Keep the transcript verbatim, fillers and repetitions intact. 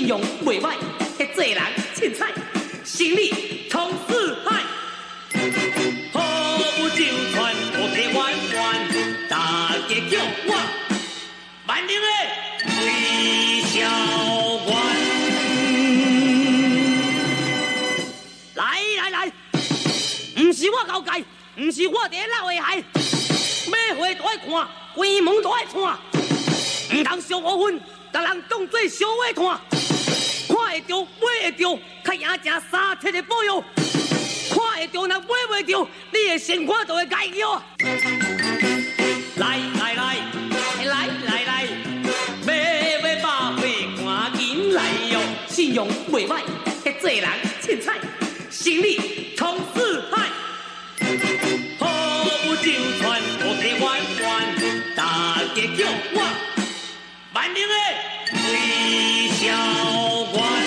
用袂歹，迄做人凊彩，胜利冲四海。好武就传，我地弯弯，大家叫我万灵的韦小官。来来来，唔是我交界，唔是我伫老的害，马会都爱看，关门都爱看，唔通小五分，甲人当做小尾摊。看会着，买会着，较赢正三铁的保佑。看会着，若买袂着，你的生活就会解叫。来来来，来来来，买买百岁，赶紧来哟！信用袂歹，迄做人凊彩，胜利冲四海。好武就传，我地弯弯，大家叫我万灵的韦小官。